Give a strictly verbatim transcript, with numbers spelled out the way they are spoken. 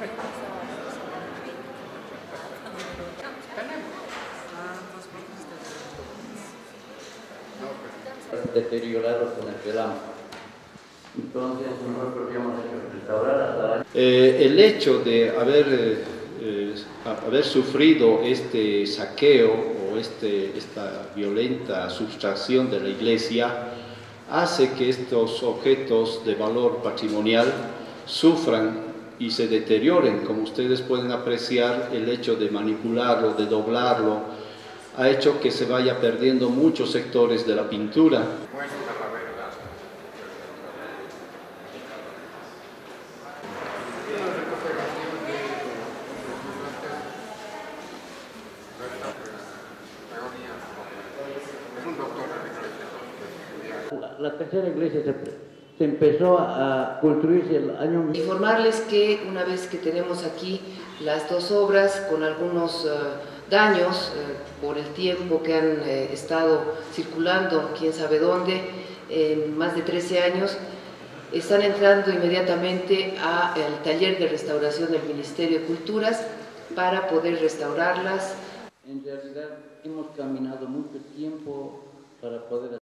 Deteriorado con el relámpago. Entonces nosotros habíamos hecho restaurar hasta la... Eh, el hecho de haber, eh, eh, haber sufrido este saqueo o este, esta violenta sustracción de la iglesia hace que estos objetos de valor patrimonial sufran y se deterioren. Como ustedes pueden apreciar, el hecho de manipularlo, de doblarlo, ha hecho que se vaya perdiendo muchos sectores de la pintura. La, la tercera iglesia se, se empezó a construirse el año... Informarles que una vez que tenemos aquí las dos obras con algunos uh, daños uh, por el tiempo que han eh, estado circulando, quién sabe dónde, en más de trece años, están entrando inmediatamente al taller de restauración del Ministerio de Culturas para poder restaurarlas. En realidad hemos caminado mucho tiempo para poder